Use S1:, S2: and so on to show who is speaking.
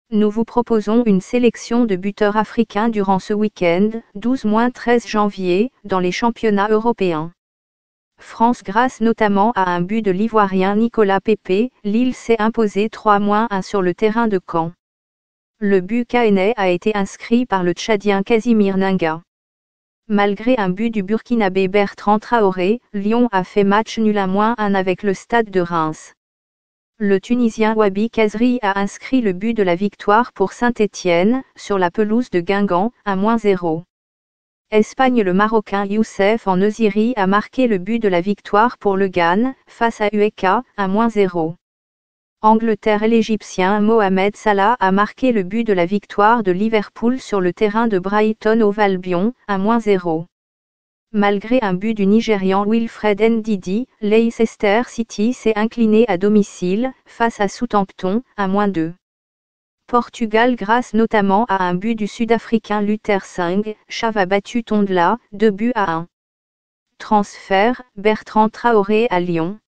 S1: Nous vous proposons une sélection de buteurs africains durant ce week-end, 12-13 janvier, dans les championnats européens. France grâce notamment à un but de l'Ivoirien Nicolas Pepe, Lille s'est imposé 3-1 sur le terrain de Caen. Le but caennais a été inscrit par le Tchadien Casimir Ninga. Malgré un but du Burkinabé Bertrand Traoré, Lyon a fait match nul 1-1 avec le Stade de Reims. Le Tunisien Wabi Kazri a inscrit le but de la victoire pour Saint-Étienne, sur la pelouse de Guingamp, 1-0. Espagne. Le Marocain Youssef En-Nesyri a marqué le but de la victoire pour le Ghana, face à UEK, 1-0. Angleterre. L'Égyptien Mohamed Salah a marqué le but de la victoire de Liverpool sur le terrain de Brighton Hove Albion, 1-0. Malgré un but du Nigérian Wilfred Ndidi, Leicester City s'est incliné à domicile, face à Southampton, 1-2. Portugal. Grâce notamment à un but du Sud-Africain Luther Singh, Chaves a battu Tondela, 2-1. Transfert, Bertrand Traoré à Lyon.